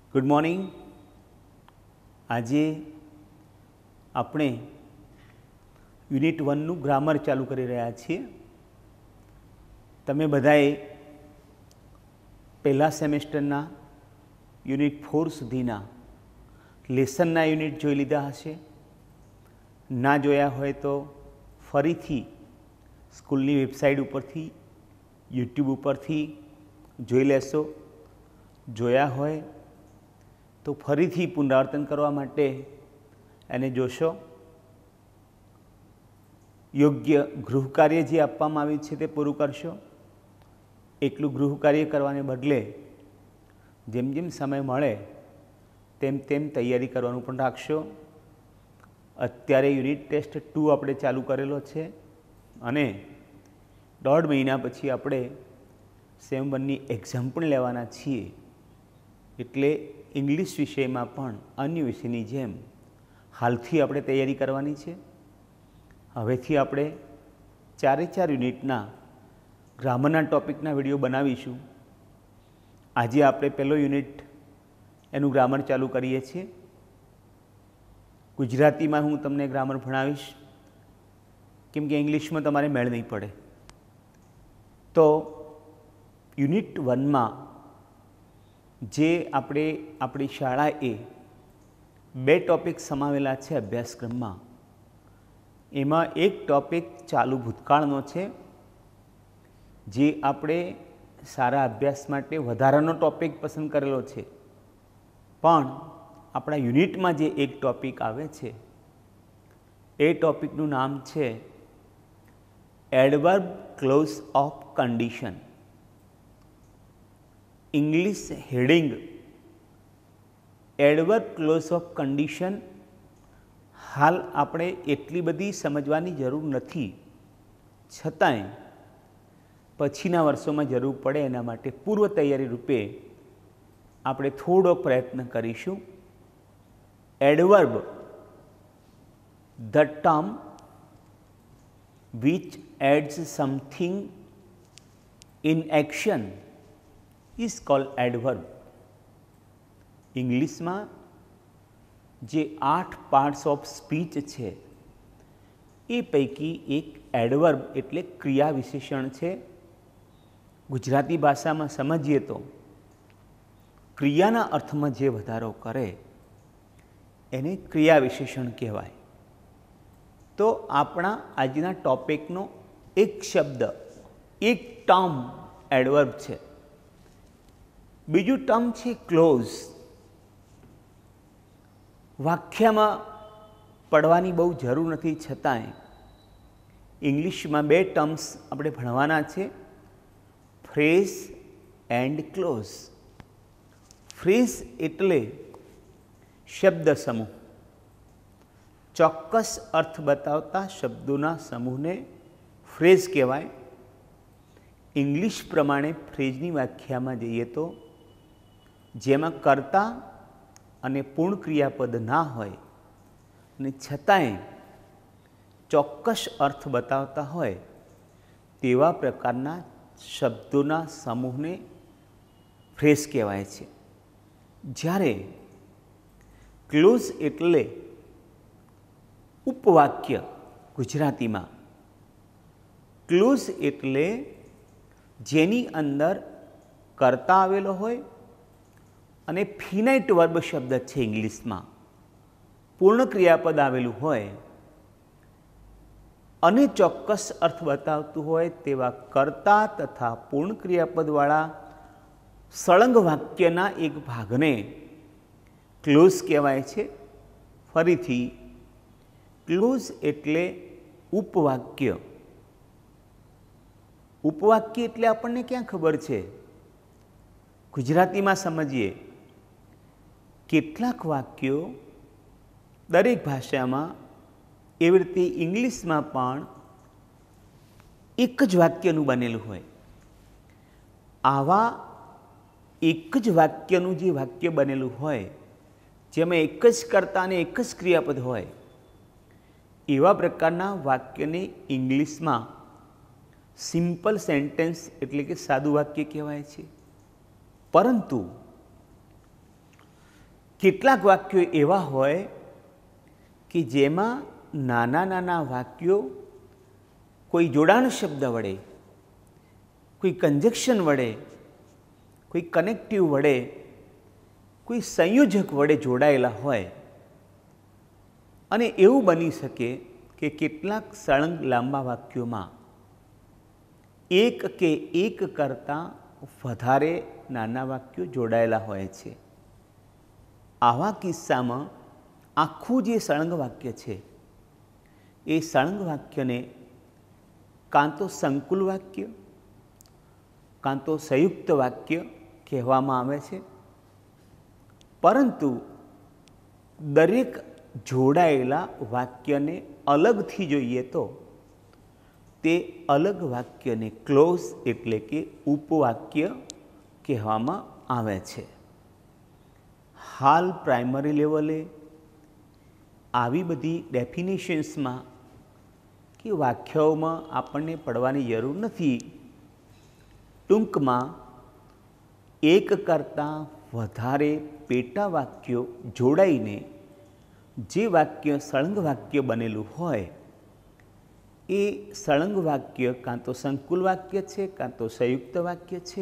Good morning. આજે આપણે unit 1નું grammar ચાલુ કરી રહ્યા છીએ. તમે બધાએ પહેલા સેમેસ્ટરના યુનિટ 4 સુધીના લેસનના યુનિટ જોઈ લીધા હશે. ના જોયા હોય તો ફરીથી સ્કૂલની વેબસાઇટ ઉપરથી, યુટ્યુબ ઉપરથી જોઈ લેશો. જોયા હોય તો ફરીથી પુનરાવર્તન કરવા માટે એને જોશો. યોગ્ય ગૃહકાર્ય જે આપવામાં આવ્યું છે તે પૂરું કરશો. એકલું ગૃહકાર્ય કરવાને બદલે જેમ જેમ સમય મળે તેમ તેમ તૈયારી કરવાનું પણ રાખશો. અત્યારે યુનિટ ટેસ્ટ 2 આપણે ચાલુ કરેલો છે અને 1.5 મહિના પછી આપણે સેમ 1ની એક્ઝામ પણ લેવાના છીએ. એટલે ઇંગ્લિશ વિષયમાં પણ અન્ય વિષયની જેમ હાલથી આપણે તૈયારી કરવાની છે. હવેથી આપણે 4 યુનિટના ગ્રામરના ટૉપિકના વિડીયો બનાવીશું. આજે આપણે પહેલો યુનિટ એનું ગ્રામર ચાલુ કરીએ છીએ. ગુજરાતીમાં હું તમને ગ્રામર ભણાવીશ, કેમ કે ઇંગ્લિશમાં તમારે મેળ નહીં પડે. તો યુનિટ 1માં જે આપણે આપણી શાળાએ 2 ટૉપિક સમાવેલા છે અભ્યાસક્રમમાં, એમાં એક ટૉપિક ચાલુ ભૂતકાળનો છે, જે આપણે સારા અભ્યાસ માટે વધારાનો ટૉપિક પસંદ કરેલો છે. પણ આપણા યુનિટમાં જે એક ટૉપિક આવે છે એ ટૉપિકનું નામ છે adverb clause of condition. English heading adverb clause of condition હાલ આપણે એટલી બધી સમજવાની જરૂર નથી, છતાંય પછીના વર્ષોમાં જરૂર પડે એના માટે પૂર્વ તૈયારી રૂપે આપણે થોડો પ્રયત્ન કરીશું. Adverb, the term which adds something in action is called adverb. ઇંગ્લિશમાં જે 8 પાર્ટ્સ ઓફ સ્પીચ છે એ પૈકી એક એડવર્બ એટલે ક્રિયા વિશેષણ છે. ગુજરાતી ભાષામાં સમજીએ તો ક્રિયાના અર્થમાં જે વધારો કરે એને ક્રિયા વિશેષણ કહેવાય. તો આપણા આજના ટૉપિકનો એક શબ્દ, એક ટર્મ એડવર્બ છે. બીજું ટર્મ છે ક્લોઝ. વાક્યમાં પડવાની બહુ જરૂર નથી, છતાંય ઇંગ્લિશમાં 2 ટર્મ્સ આપણે ભણવાના છે, ફ્રેઝ એન્ડ ક્લોઝ. ફ્રેઝ એટલે શબ્દ સમૂહ, ચોક્કસ અર્થ બતાવતા શબ્દોના સમૂહને ફ્રેઝ કહેવાય. ઇંગ્લિશ પ્રમાણે ફ્રેઝની વ્યાખ્યામાં જઈએ તો જેમાં કર્તા અને પૂર્ણ ક્રિયાપદ ના હોય અને છતાંય ચોક્કસ અર્થ બતાવતા હોય તેવા પ્રકારના શબ્દોના સમૂહને ફ્રેઝ કહેવાય છે. જ્યારે ક્લોઝ એટલે ઉપવાક્ય. ગુજરાતીમાં ક્લોઝ એટલે જેની અંદર કર્તા આવેલો હોય અને ફિનાઇટ વર્બ શબ્દ છે ઇંગ્લિશમાં, પૂર્ણ ક્રિયાપદ આવેલું હોય અને ચોક્કસ અર્થ બતાવતું હોય તેવા કર્તા તથા પૂર્ણ ક્રિયાપદવાળા સળંગ વાક્યના એક ભાગને ક્લોઝ કહેવાય છે. ફરીથી, ક્લોઝ એટલે ઉપવાક્ય. ઉપવાક્ય એટલે આપણને ક્યાં ખબર છે? ગુજરાતીમાં સમજીએ. કેટલાક વાક્યો દરેક ભાષામાં, એવી રીતે ઇંગ્લિશમાં પણ એક જ વાક્યનું બનેલું હોય. આવા એક જ વાક્યનું જે વાક્ય બનેલું હોય, જેમાં એક જ કર્તા અને એક જ ક્રિયાપદ હોય, એવા પ્રકારના વાક્યને ઇંગ્લિશમાં સિમ્પલ સેન્ટેન્સ એટલે કે સાદું વાક્ય કહેવાય છે. પરંતુ કેટલાક વાક્યો એવા હોય કે જેમાં નાના નાના વાક્યો કોઈ જોડાણ શબ્દ વડે, કોઈ કંજક્શન વડે, કોઈ કનેક્ટિવ વડે, કોઈ સંયોજક વડે જોડાયેલા હોય અને એવું બની શકે કે કેટલાક સળંગ લાંબા વાક્યોમાં એક કે એક કરતાં વધારે નાના વાક્યો જોડાયેલા હોય છે. આવા કિસ્સામાં આખું જે સળંગ વાક્ય છે એ સળંગ વાક્યને કાં તો સંકુલ વાક્ય કાં તો સંયુક્ત વાક્ય કહેવામાં આવે છે. પરંતુ દરેક જોડાયેલા વાક્યને અલગથી જોઈએ તો તે અલગ વાક્યને ક્લોઝ એટલે કે ઉપવાક્ય કહેવામાં આવે છે. હાલ પ્રાઇમરી લેવલે આવી બધી ડેફિનેશન્સમાં કે વ્યાખ્યાઓમાં આપણને પડવાની જરૂર નથી. ટૂંકમાં એક કરતાં વધારે પેટા વાક્યો જોડાઈને જે વાક્ય સળંગ વાક્ય બનેલું હોય એ સળંગ વાક્ય કાં તો સંકુલ વાક્ય છે કાં તો સંયુક્ત વાક્ય છે.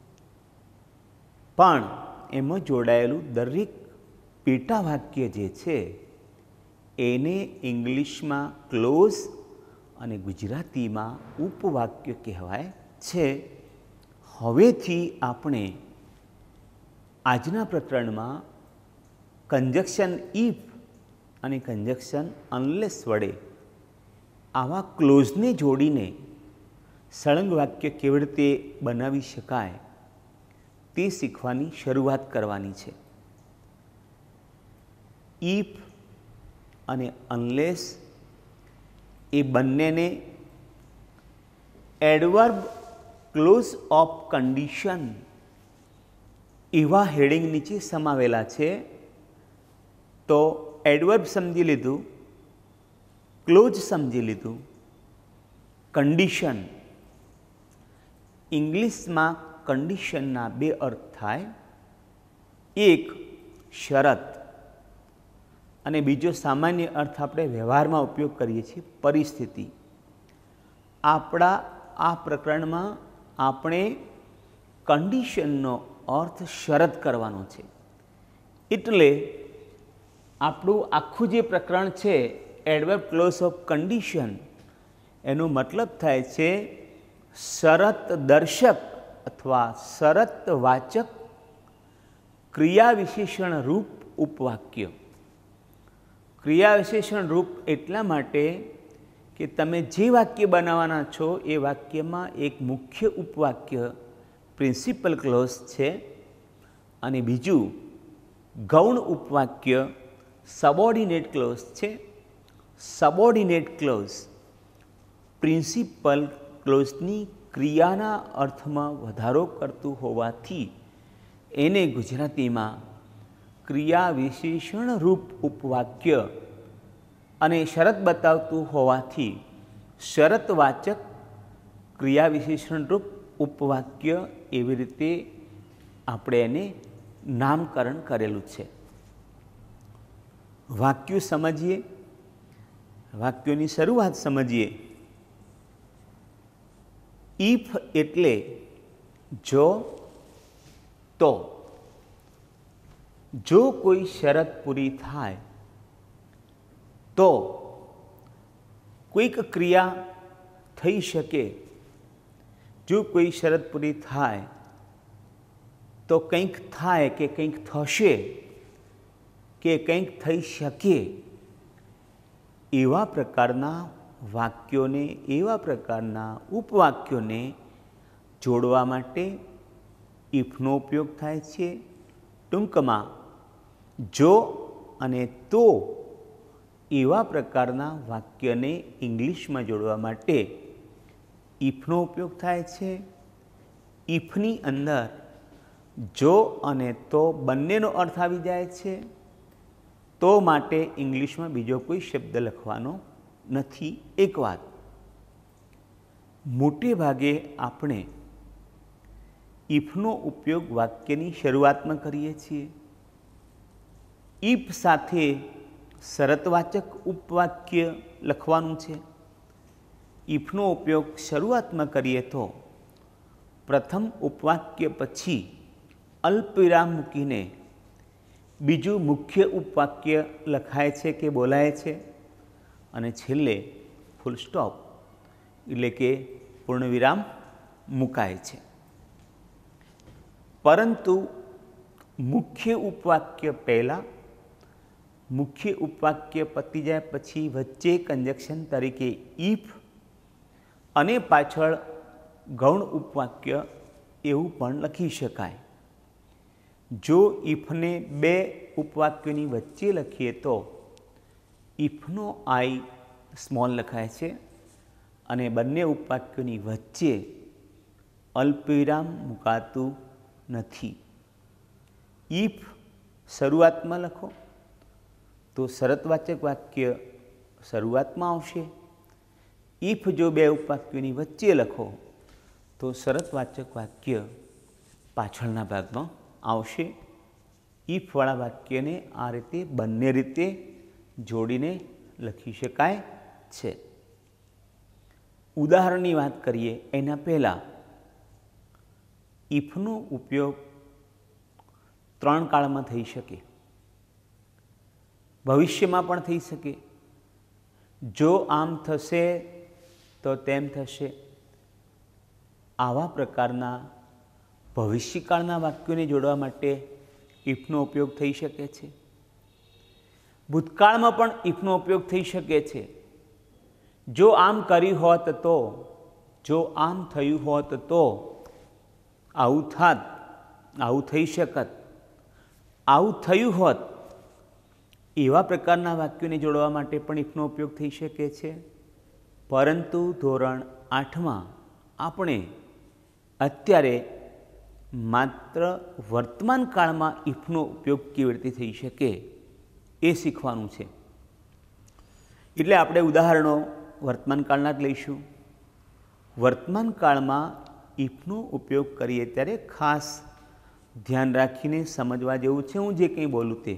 પણ એમાં જોડાયેલું દરેક પેટા વાક્ય જે છે એને ઇંગ્લિશમાં ક્લોઝ અને ગુજરાતીમાં ઉપવાક્ય કહેવાય છે. હવેથી આપણે આજના પ્રકરણમાં કંજક્શન ઇફ અને કંજક્શન અનલેસ વડે આવા ક્લોઝને જોડીને સળંગ વાક્ય કેવી રીતે બનાવી શકાય તે શીખવાની શરૂઆત કરવાની છે. ઇફ અને અનલેસ એ બંનેને એડવર્બ ક્લોઝ ઓફ કન્ડિશન એવા હેડિંગ નીચે સમાવેલા છે. તો એડવર્બ સમજી લીધું, ક્લોઝ સમજી લીધું, કન્ડિશન. ઇંગ્લિશમાં કન્ડિશનના બે અર્થ થાય. એક શરત અને બીજો સામાન્ય અર્થ આપણે વ્યવહારમાં ઉપયોગ કરીએ છીએ પરિસ્થિતિ. આપણા આ પ્રકરણમાં આપણે કન્ડિશનનો અર્થ શરત કરવાનો છે. એટલે આપણું આખું જે પ્રકરણ છે એડવર્બ ક્લોઝ ઓફ કન્ડિશન એનો મતલબ થાય છે શરત દર્શક અથવા શરત વાચક ક્રિયા વિશેષણ રૂપ ઉપવાક્ય. ક્રિયા વિશેષણ રૂપ એટલા માટે કે તમે જે વાક્ય બનાવવાના છો એ વાક્યમાં એક મુખ્ય ઉપવાક્ય પ્રિન્સિપલ ક્લોઝ છે અને બીજું ગૌણ ઉપવાક્ય સબોર્ડિનેટ ક્લોઝ છે. સબોર્ડિનેટ ક્લોઝ પ્રિન્સિપલ ક્લોઝની ક્રિયાના અર્થમાં વધારો કરતું હોવાથી એને ગુજરાતીમાં ક્રિયા વિશેષણ રૂપ ઉપવાક્ય અને શરત બતાવતું હોવાથી શરતવાચક ક્રિયા વિશેષણ રૂપ ઉપવાક્ય એવી રીતે આપણે એને નામકરણ કરેલું છે. વાક્યો સમજીએ, વાક્યોની શરૂઆત સમજીએ. ઇફ એટલે જો, તો. જો કોઈ શરત પૂરી થાય તો કોઈક ક્રિયા થઈ શકે. જો કોઈ શરત પૂરી થાય તો કંઈક થાય કે કંઈક થશે કે કંઈક થઈ શકે. એવા પ્રકારના વાક્યોને, એવા પ્રકારના ઉપવાક્યોને જોડવા માટે ઇફનો ઉપયોગ થાય છે. ટૂંકમાં જો અને તો એવા પ્રકારના વાક્યને ઇંગ્લિશમાં જોડવા માટે ઇફનો ઉપયોગ થાય છે. ઇફની અંદર જો અને તો બંનેનો અર્થ આવી જાય છે. તો માટે ઇંગ્લિશમાં બીજો કોઈ શબ્દ લખવાનો નથી. એક વાત, મોટે ભાગે આપણે ઇફનો ઉપયોગ વાક્યની શરૂઆતમાં કરીએ છીએ. ઇફ સાથે શરતવાચક ઉપવાક્ય લખવાનું છે. ઇફનો ઉપયોગ શરૂઆતમાં કરીએ તો પ્રથમ ઉપવાક્ય પછી અલ્પવિરામ મૂકીને બીજું મુખ્ય ઉપવાક્ય લખાય છે કે બોલાય છે અને છેલ્લે ફૂલ સ્ટોપ એટલે કે પૂર્ણવિરામ મુકાય છે. પરંતુ મુખ્ય ઉપવાક્ય પહેલાં, મુખ્ય ઉપવાક્ય પતી જાય પછી વચ્ચે કંજક્શન તરીકે ઇફ અને પાછળ ગૌણ ઉપવાક્ય એવું પણ લખી શકાય. જો ઇફને બે ઉપવાક્યોની વચ્ચે લખીએ તો ઇફનો આઈ સ્મોલ લખાય છે અને બંને ઉપવાક્યોની વચ્ચે અલ્પવિરામ મુકાતું નથી. ઇફ શરૂઆતમાં લખો તો શરતવાચક વાક્ય શરૂઆતમાં આવશે. ઇફ જો બે ઉપવાક્યોની વચ્ચે લખો તો શરતવાચક વાક્ય પાછળના ભાગમાં આવશે. ઇફવાળા વાક્યને આ રીતે બંને રીતે જોડીને લખી શકાય છે. ઉદાહરણની વાત કરીએ એના પહેલાં ઇફનો ઉપયોગ ત્રણ કાળમાં થઈ શકે. ભવિષ્યમાં પણ થઈ શકે. જો આમ થશે તો તેમ થશે. આવા પ્રકારના ભવિષ્યકાળના વાક્યોને જોડવા માટે ઇફનો ઉપયોગ થઈ શકે છે. ભૂતકાળમાં પણ ઇફનો ઉપયોગ થઈ શકે છે. જો આમ કર્યું હોત તો, જો આમ થયું હોત તો, આવું થાત, આવું થઈ શકત, આવું થયું હોત, એવા પ્રકારના વાક્યોને જોડવા માટે પણ ઇફનો ઉપયોગ થઈ શકે છે. પરંતુ ધોરણ 8માં આપણે અત્યારે માત્ર વર્તમાન કાળમાં ઇફનો ઉપયોગ કેવી રીતે થઈ શકે એ શીખવાનું છે. એટલે આપણે ઉદાહરણો વર્તમાન કાળના જ લઈશું. વર્તમાન કાળમાં ઇફનો ઉપયોગ કરીએ ત્યારે ખાસ ધ્યાન રાખીને સમજવા જેવું છે. હું જે કંઈ બોલું તે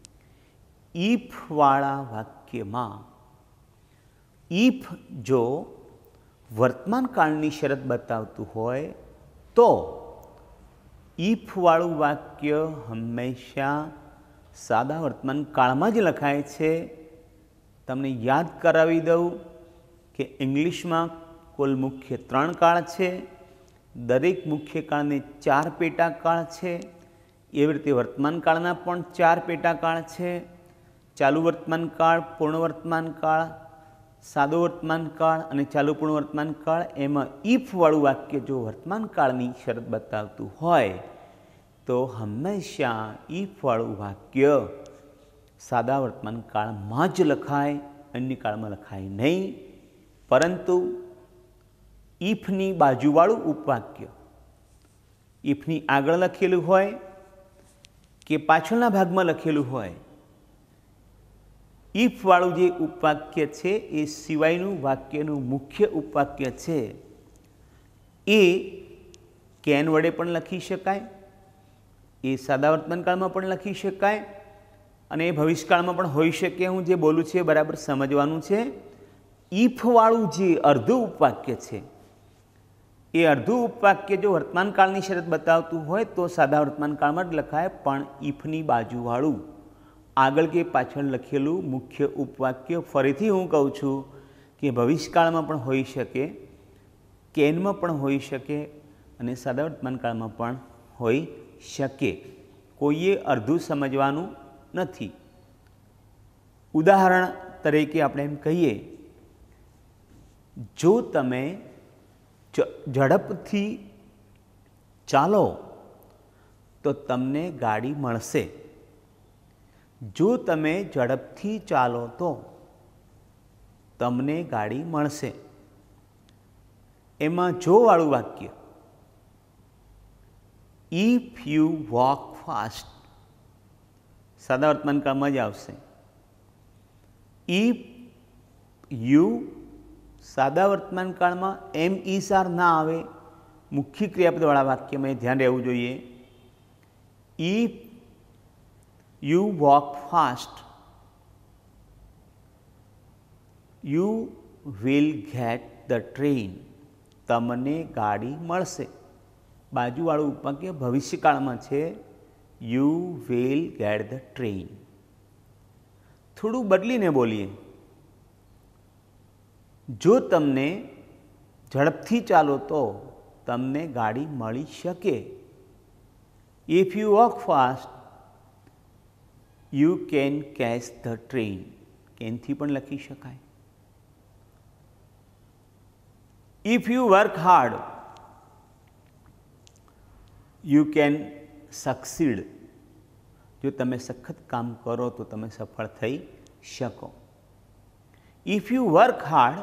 ઇફવાળા વાક્યમાં ઇફ જો વર્તમાન કાળની શરત બતાવતું હોય તો ઇફવાળું વાક્ય હંમેશા સાદા વર્તમાન કાળમાં જ લખાય છે. તમને યાદ કરાવી દઉં કે ઇંગ્લિશમાં કુલ મુખ્ય 3 કાળ છે. દરેક મુખ્ય કાળને 4 પેટા કાળ છે. એવી રીતે વર્તમાન કાળના પણ 4 પેટા કાળ છે. ચાલુ વર્તમાન કાળ, પૂર્ણ વર્તમાન કાળ, સાદો વર્તમાન કાળ અને ચાલુ પૂર્ણ વર્તમાન કાળ. એમાં ઇફવાળું વાક્ય જો વર્તમાન કાળની શરત બતાવતું હોય તો હંમેશા ઇફવાળું વાક્ય સાદા વર્તમાન કાળમાં જ લખાય, અન્ય કાળમાં લખાય નહીં. પરંતુ ઇફની બાજુવાળું ઉપવાક્ય ઇફની આગળ લખેલું હોય કે પાછળના ભાગમાં લખેલું હોય, ઇફવાળું જે ઉપવાક્ય છે એ સિવાયનું વાક્યનું મુખ્ય ઉપવાક્ય છે એ કેન વડે પણ લખી શકાય, એ સાદા વર્તમાન કાળમાં પણ લખી શકાય અને એ ભવિષ્યકાળમાં પણ હોઈ શકે. હું જે બોલું છું એ બરાબર સમજવાનું છે. ઇફવાળું જે અર્ધું ઉપવાક્ય છે એ અર્ધું ઉપવાક્ય જો વર્તમાન કાળની શરત બતાવતું હોય તો સાદા વર્તમાન કાળમાં જ લખાય. પણ ઇફની બાજુવાળું આગળ કે પાછળ લખેલું મુખ્ય ઉપવાક્ય ફરીથી હું કહું છું કે ભવિષ્યકાળમાં પણ હોઈ શકે, કેનમાં પણ હોઈ શકે અને સાદા વર્તમાન કાળમાં પણ હોઈ શકે. કોઈએ અર્ધું સમજવાનું નથી. ઉદાહરણ તરીકે આપણે એમ કહીએ, જો તમે ઝડપથી ચાલો તો તમને ગાડી મળશે. જો તમે ઝડપથી ચાલો તો તમને ગાડી મળશે. એમાં જોવાળું વાક્ય ઇફ યુ વોક ફાસ્ટ સાદા વર્તમાન કાળમાં જ આવશે. ઇફ યુ સાદા વર્તમાન કાળમાં એમ ઈસાર ના આવે, મુખ્ય ક્રિયાપદવાળા વાક્યમાં ધ્યાન રહેવું જોઈએ. If you walk fast, you will get the train, તમને ગાડી મળશે. બાજુવાળું વાક્ય ભવિષ્યકાળમાં છે, you will get the train. થોડું બદલીને બોલીએ. જો તમને ઝડપથી ચાલો તો તમને ગાડી મળી શકે. If you walk fast you can catch the train. કેનથી પણ લખી શકાય. If you work hard you can succeed. જો તમે સખત કામ કરો તો તમે સફળ થઈ શકો. If you work hard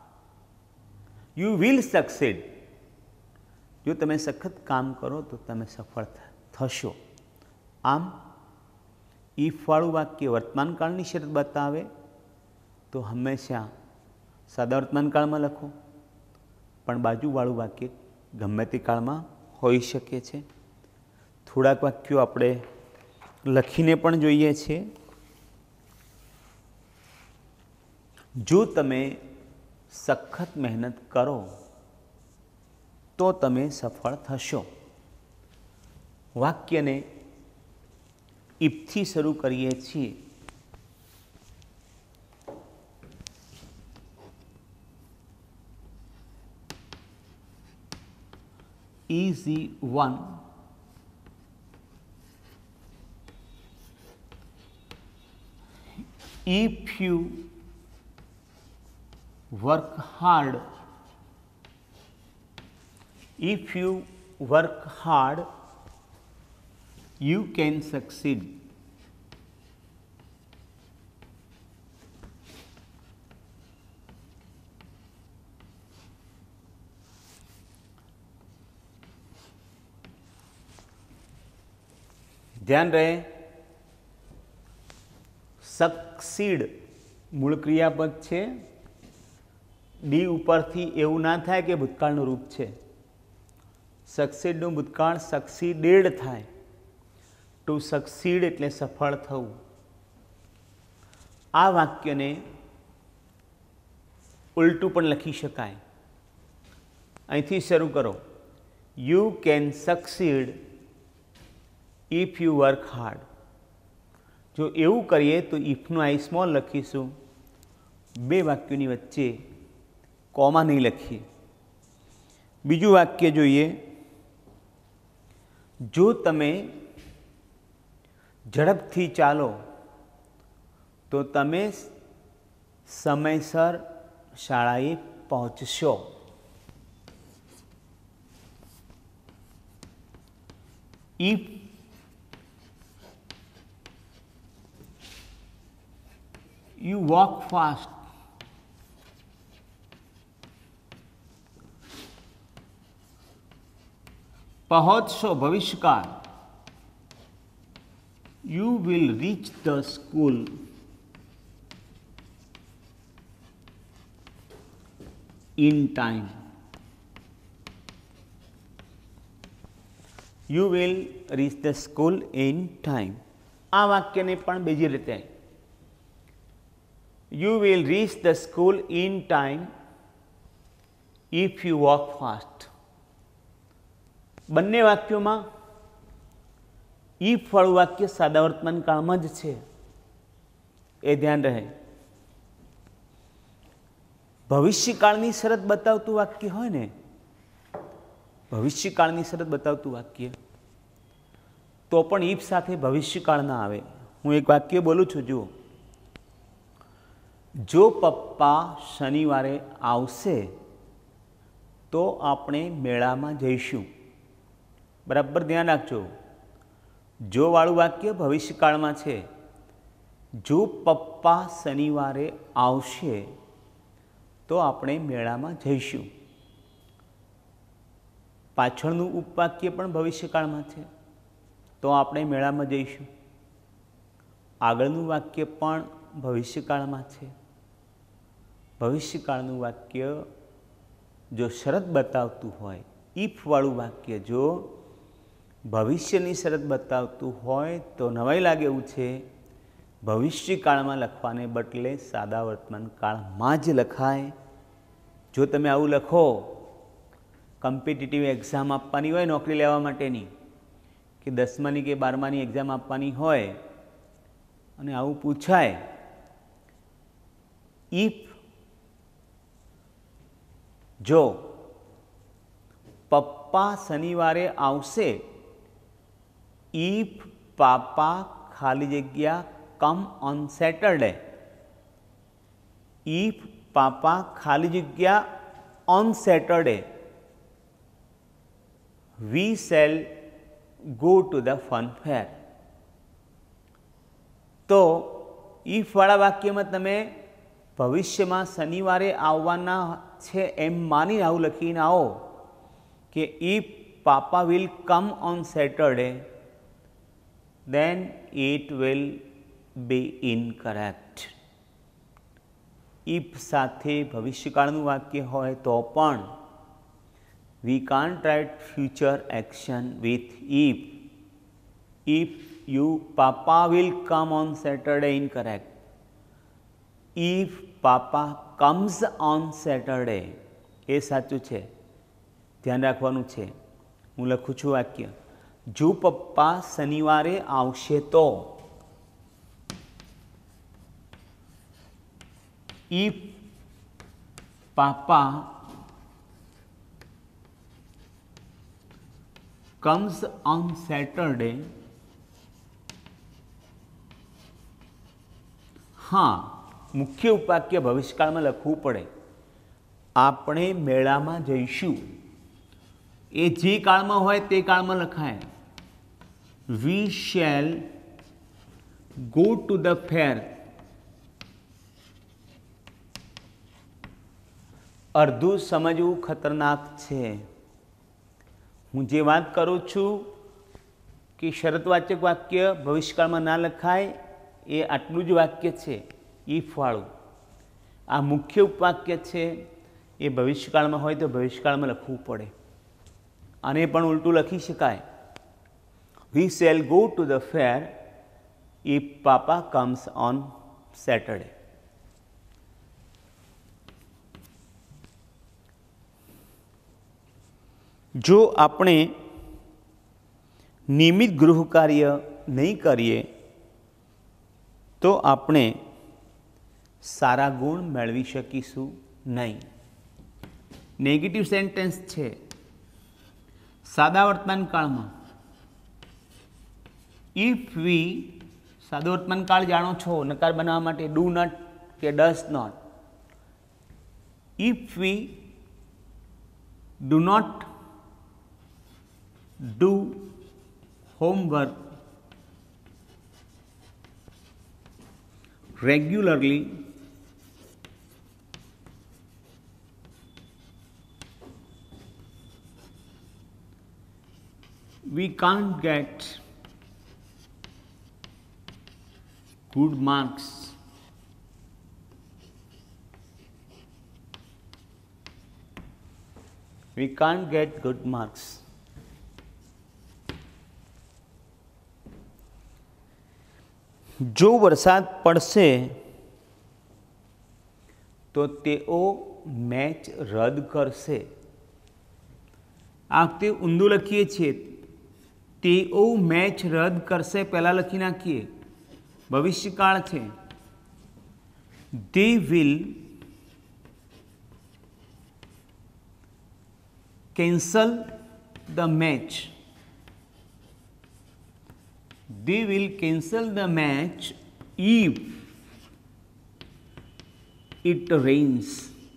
you will succeed. જો તમે સખત કામ કરો તો તમે સફળ થશો. આમ ઇફવાળું વાક્ય વર્તમાનકાળની શરત બતાવે તો હંમેશા સાદા વર્તમાનકાળમાં લખો, પણ બાજુવાળું વાક્ય ગમે તે કાળમાં હોઈ શકે છે. થોડાક વાક્યો આપણે લખીને પણ જોઈએ છીએ. જો તમે સખત મહેનત કરો તો તમે સફળ થશો. વાક્યને ઇફથી શરૂ કરીએ છીએ. easy one, if you work hard, if you work hard you can succeed. ધ્યાન રહે, સક્સીડ મૂળ ક્રિયાપદ છે. ડી ઉપરથી એવું ના થાય કે ભૂતકાળનું રૂપ છે. સક્સીડનું ભૂતકાળ સક્સીડેડ થાય. ટુ સક્સીડ એટલે સફળ થવું. આ વાક્યને ઉલટું પણ લખી શકાય. અહીંથી શરૂ કરો. You can succeed if you work hard. જો એવું કરીએ તો ઇફનું આઈ સ્મોલ લખીશું. બે વાક્યોની વચ્ચે કોમા નહીં લખીએ. બીજું વાક્ય જોઈએ. જો તમે ઝડપથી ચાલો તો તમે સમયસર શાળાએ પહોંચશો. ઇફ you walk fast પહોંચશો ભવિષ્યકાળ. you will reach the school in time. you will reach the school in time. આ વાક્યને પણ બીજી રીતે, you will reach the school in time if you walk fast. બંને વાક્યોમાં ઇફ વાળું વાક્ય સાદા વર્તમાન કાળમાં જ છે, એ ધ્યાન રહે. ભવિષ્યકાળની શરત બતાવતું વાક્ય હોય ને, ભવિષ્યકાળની શરત બતાવતું વાક્ય, તો પણ ઇફ સાથે ભવિષ્યકાળ ના આવે. હું એક વાક્ય બોલું છું, જુઓ. જો પપ્પા શનિવારે આવશે તો આપણે મેળામાં જઈશું. બરાબર ધ્યાન રાખજો. જો વાળું વાક્ય ભવિષ્યકાળમાં છે. જો પપ્પા શનિવારે આવશે તો આપણે મેળામાં જઈશું. પાછળનું ઉપવાક્ય પણ ભવિષ્યકાળમાં છે, તો આપણે મેળામાં જઈશું. આગળનું વાક્ય પણ ભવિષ્યકાળમાં છે. ભવિષ્યકાળનું વાક્ય જો શરત બતાવતું હોય, ઇફ વાળું વાક્ય જો ભવિષ્યની શરત બતાવતું હોય તો નવાઈ લાગે એવું છે, ભવિષ્યકાળમાં લખવાને બદલે સાદા વર્તમાન કાળમાં જ લખાય. જો તમે આવું લખો, કોમ્પિટિટિવ એક્ઝામ આપવાની હોય નોકરી લેવા માટેની, કે 10માની કે 12માની એક્ઝામ આપવાની હોય અને આવું પૂછાય, ઇફ જો પપ્પા શનિવારે આવશે, ઇફ પાપા ખાલી જગ્યા કમ ઓન સેટરડે, ઇફ પાપા ખાલી જગ્યા on Saturday we shall go to the fun fair. તો ઇફવાળા વાક્યમાં તમે ભવિષ્યમાં શનિવારે આવવાના છે એમ માનીને આવું લખીને આવો કે ઇફ પાપા will come on Saturday, then it will be incorrect. if સાથે ભવિષ્યકાળનું વાક્ય હોય તો પણ we can't write future action with if. If you papa will come on Saturday, incorrect. If papa comes on Saturday, એ સાચું છે, ધ્યાન રાખવાનું છે. હું લખું છું વાક્ય, જો પપ્પા શનિવારે આવશે તો, if papa comes on Saturday, હા, મુખ્ય ઉપવાક્ય ભવિષ્યકાળમાં લખવું પડે. આપણે મેળામાં જઈશું, એ જે કાળમાં હોય તે કાળમાં લખાય. We shall go to the fair. અડધું સમજવું ખતરનાક છે. હું જે વાત કરું છું કે શરતવાચક વાક્ય ભવિષ્યકાળમાં ના લખાય, એ આટલું જ વાક્ય છે ઇફવાળું. આ મુખ્ય ઉપવાક્ય છે, એ ભવિષ્યકાળમાં હોય તો ભવિષ્યકાળમાં લખવું પડે. આને પણ ઉલટું લખી શકાય, we shall go to the fair if પાપા કમ્સ ઓન સેટરડે. જો આપણે નિયમિત ગૃહ કાર્ય નહીં કરીએ તો આપણે સારા ગુણ મેળવી શકીશું નહીં. નેગેટિવ સેન્ટેન્સ છે. સાદા વર્તમાન કાળમાં ઇફ વી, સાદો વર્તમાન કાળ જાણો છો, નકાર બનાવવા માટે ડુ નોટ કે does not. If we do not do homework regularly, we can't get good marks. We can't get good marks. જો વરસાદ પડશે તો તેઓ મેચ રદ કરશે. આ વખતે ઊંધું લખીએ છીએ, તેઓ મેચ રદ કરશે પહેલાં લખી નાખીએ, ભવિષ્યકાળ છે. they will cancel the match. They will cancel the match if it rains.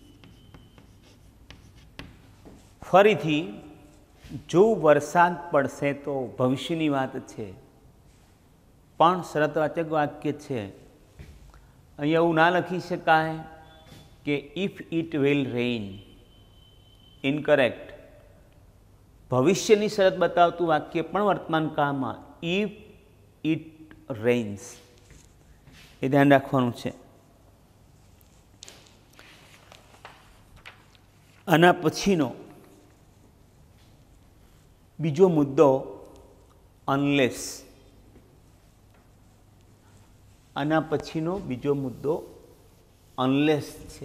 ફરીથી, જો વરસાદ પડશે તો ભવિષ્યની વાત છે, પણ શરતવાચક વાક્ય છે. અહીંયા એવું ના લખી શકાય કે if it will rain, incorrect. ભવિષ્યની શરત બતાવતું વાક્ય પણ વર્તમાન કાળમાં ઇફ ઇટ રેઇન્સ, એ ધ્યાન રાખવાનું છે. આના પછીનો બીજો મુદ્દો અનલેસ. આના પછીનો બીજો મુદ્દો અનલેસ છે.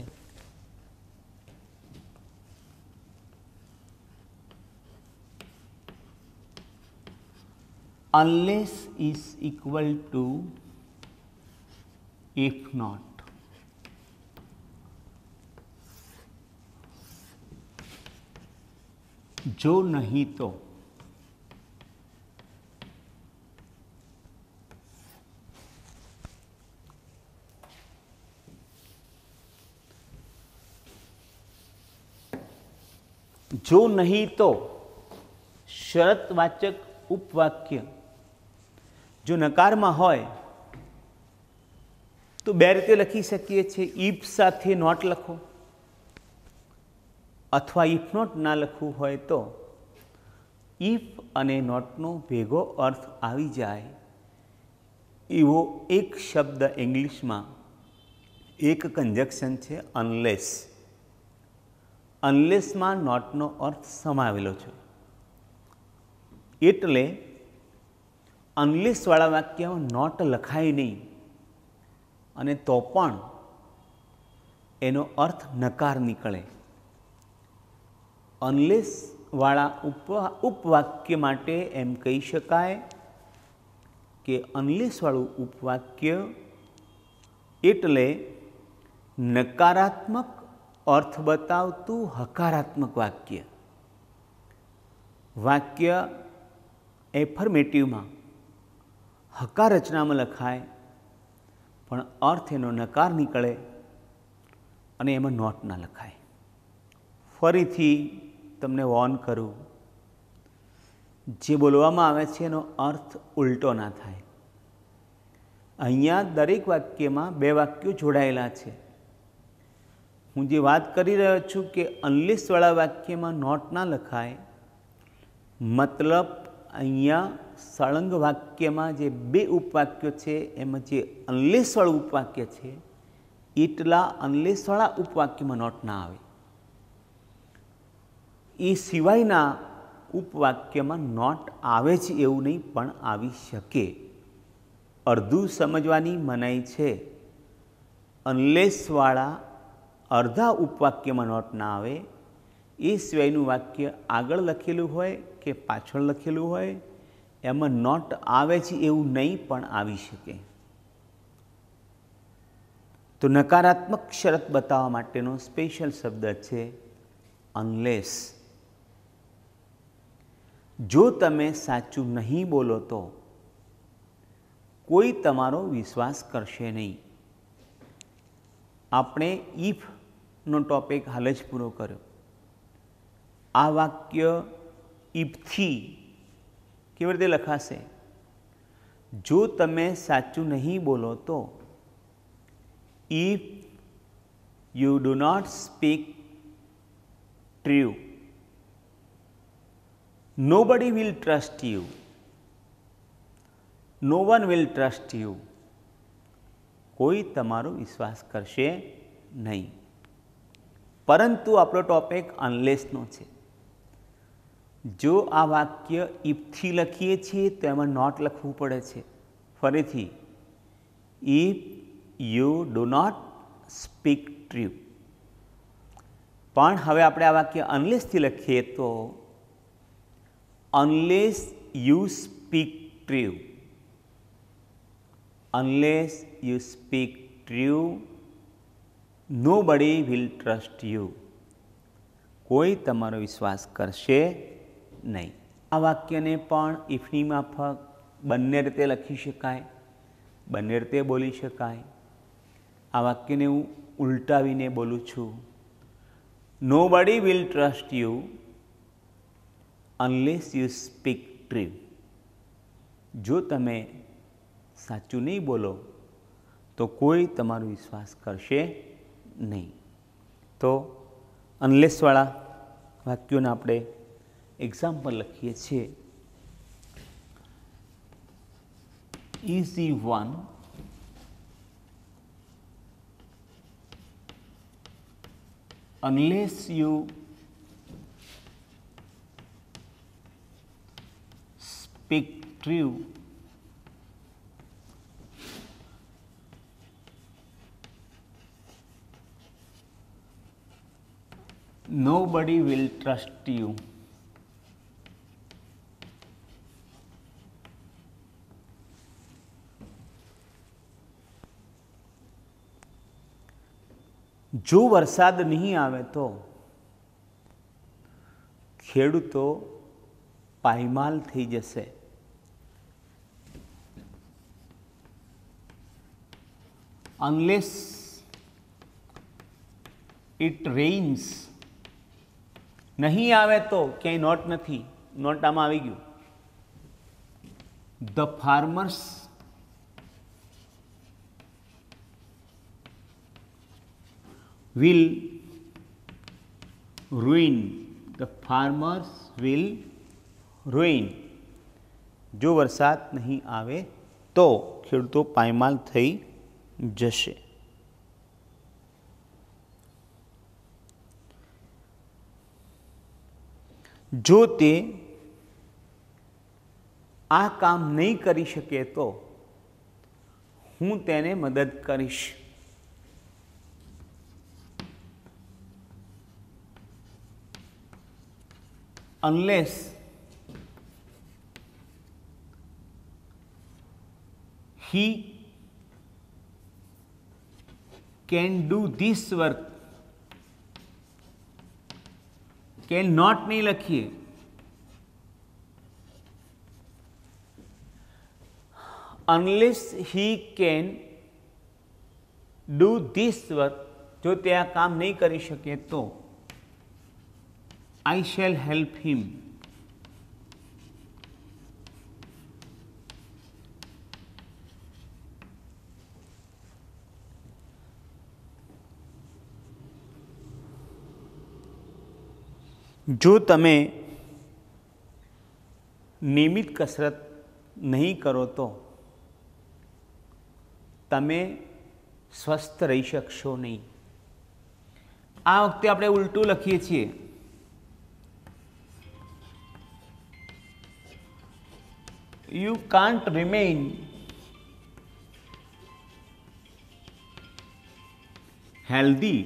unless is equal to if not. જો નહીં તો. જો નહીં તો શરતવાચક ઉપવાક્ય જો નકારમાં હોય તો બે રીતે લખી શકીએ છીએ. ઇફ સાથે નોટ લખો, અથવા ઇફ નોટ ના લખવું હોય તો ઇફ અને નોટનો ભેગો અર્થ આવી જાય એવો એક શબ્દ ઇંગ્લિશમાં એક કન્જક્શન છે અનલેસ. અનલેસમાં નોટનો અર્થ સમાવેલો છે. એટલે અનલેસવાળા વાક્યમાં નોટ લખાય નહીં અને તો પણ એનો અર્થ નકાર નીકળે. અનલેસવાળા ઉપવાક્ય માટે એમ કહી શકાય કે અનલેસવાળું ઉપવાક્ય એટલે નકારાત્મક અર્થ બતાવતું હકારાત્મક વાક્ય. વાક્ય એફર્મેટિવમાં હકાર રચનામાં લખાય પણ અર્થ એનો નકાર નીકળે અને એમાં નોટ ના લખાય. ફરીથી તમને વોર્ન કરું, જે બોલવામાં આવે છે એનો અર્થ ઉલટો ના થાય. અહીંયા દરેક વાક્યમાં બે વાક્યો જોડાયેલા છે. હું જે વાત કરી રહ્યો છું કે અનલેસવાળા વાક્યમાં નોટ ના લખાય, મતલબ અહીંયા સળંગ વાક્યમાં જે બે ઉપવાક્યો છે એમાં જે અનલેસવાળું ઉપવાક્ય છે એટલા અનલેસવાળા ઉપવાક્યમાં નોટ ના આવે. એ સિવાયના ઉપવાક્યમાં નોટ આવે છે એવું નહીં પણ આવી શકે. અડધું સમજવાની મનાઈ છે. અનલેસવાળા અડધા ઉપવાક્યમાં નોટ ના આવે, એ સિવાયનું વાક્ય આગળ લખેલું હોય કે પાછળ લખેલું હોય એમાં નોટ આવે છે એવું નહીં પણ આવી શકે. તો નકારાત્મક શરત બતાવવા માટેનો સ્પેશિયલ શબ્દ છે અનલેસ. જો તમે સાચું નહીં બોલો તો કોઈ તમારો વિશ્વાસ કરશે નહીં. આપણે ઇફનો ટોપિક હાલ જ પૂરો કર્યો. આ વાક્ય ઇફથી કેવી રીતે લખાશે? જો તમે સાચું નહીં બોલો તો, if you do not speak true, nobody will trust you, no one will trust you. કોઈ તમારો વિશ્વાસ કરશે નહીં. પરંતુ આપણો ટોપિક અનલેસનો છે. જો આ વાક્ય ઇફથી લખીએ છીએ તો એમાં નોટ લખવું પડે છે. ફરીથી, if you do not speak true. પણ હવે આપણે આ વાક્ય અનલેસથી લખીએ તો unless you speak true, unless you speak true, nobody will trust you. કોઈ તમારો વિશ્વાસ કરશે નહીં. આ વાક્યને પણ ઇફની માફક બંને રીતે લખી શકાય, બંને રીતે બોલી શકાય. આ વાક્યને હું ઉલટાવીને બોલું છું. nobody will trust you unless you speak true. જો તમે સાચું નહીં બોલો તો કોઈ તમારો વિશ્વાસ કરશે નહીં. તો અનલેસવાળા વાક્યોને આપણે એક્ઝામ્પલ લખીએ છીએ. easy one, unless you speak true. Nobody will trust you. જો વરસાદ નહીં આવે તો ખેડૂતો પાયમાલ થઈ જશે. Unless it rains, નહીં આવે તો, ક્યાંય નોટ નથી, નોટ આમાં આવી ગયું. The farmers will ruin. The farmers will ruin. જો વરસાદ નહીં આવે તો ખેડૂતો પાયમાલ થઈ જશે. જો તે આ કામ નહીં કરી શકે તો હું તેને મદદ કરીશ. Unless he can do this work, can not नहीं લખીએ, unless he can do this work, જો તે આ કામ નહીં કરી શકે તો I shall help him. જો તમે નિયમિત કસરત નહીં કરો તો તમે સ્વસ્થ રહી શકશો નહીં. આ વખતે આપણે ઉલટું લખીએ છીએ. You can't remain healthy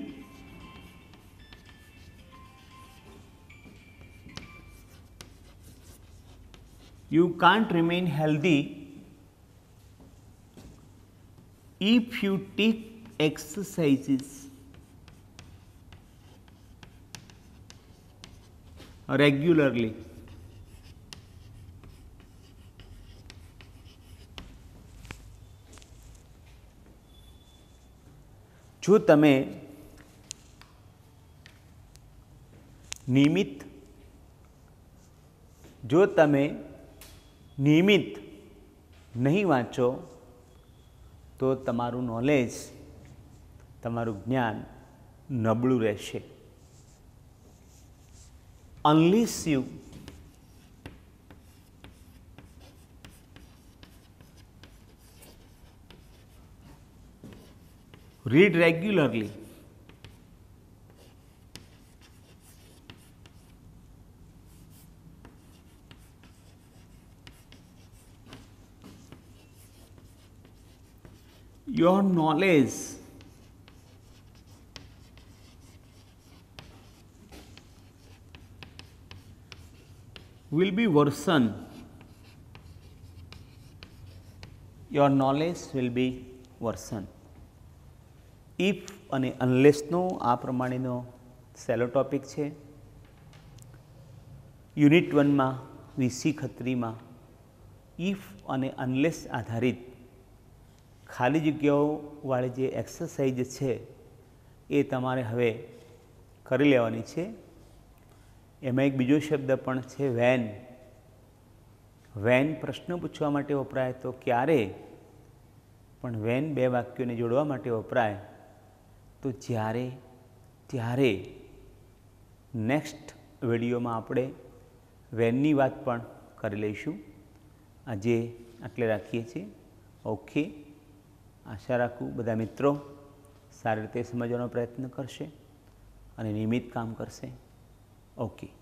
if you take exercises regularly. જો તમે નિયમિત નહીં વાંચો તો તમારું નોલેજ, તમારું જ્ઞાન નબળું રહેશે. Unless you read regularly, your knowledge will be worsen. Your knowledge will be worsen. If અને અનલેસનો આ પ્રમાણેનો સહેલો ટોપિક છે. યુનિટ 1માં વીસી ખત્રીમાં ઇફ અને અનલેસ આધારિત ખાલી જગ્યાઓવાળી જે એક્સરસાઇઝ છે એ તમારે હવે કરી લેવાની છે. એમાં એક બીજો શબ્દ પણ છે વેન. વેન પ્રશ્ન પૂછવા માટે વપરાય તો ક્યારે, પણ વેન બે વાક્યોને જોડવા માટે વપરાય તો જ્યારે, ત્યારે. નેક્સ્ટ વિડીયોમાં આપણે વેનની વાત પણ કરી લઈશું. આજે આટલે રાખીએ છીએ. ઓકે, આશા રાખું બધા મિત્રો સારી રીતે સમજવાનો પ્રયત્ન કરશે અને નિયમિત કામ કરશે. ઓકે.